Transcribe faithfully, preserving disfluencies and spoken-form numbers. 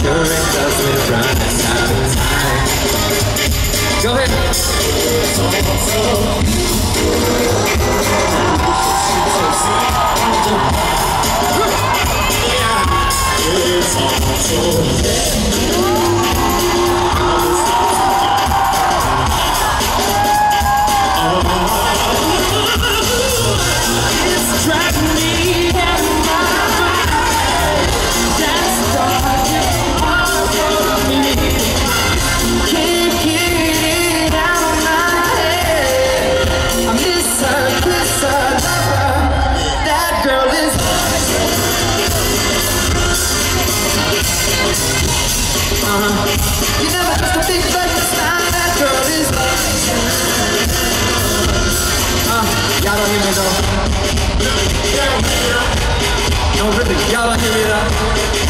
sure it doesn't run us out of time. Go ahead. It's driving me out of my mind. That's dark for me. Can't get it out of my head. I miss her, miss her, love her. That girl is uh-huh. You never have to think about this time. That girl is uh, y'all don't hear me though. No, really, y'all don't hear me though.